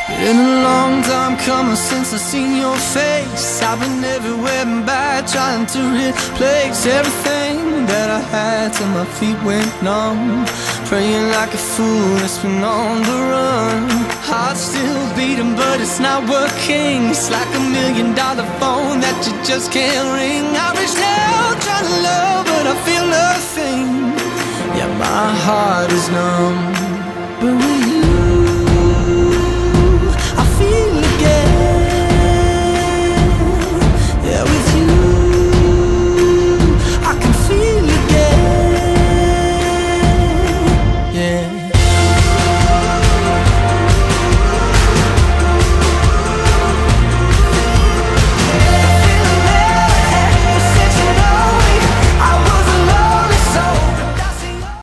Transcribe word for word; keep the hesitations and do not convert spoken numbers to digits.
Been a long time coming since I seen your face. I've been everywhere and back, trying to replace everything that I had till my feet went numb. Praying like a fool, it's been on the run. Heart still beating, but it's not working. It's like a million dollar phone that you just can't ring. I reached out trying to love, but I feel nothing. Yeah, my heart is numb. But with you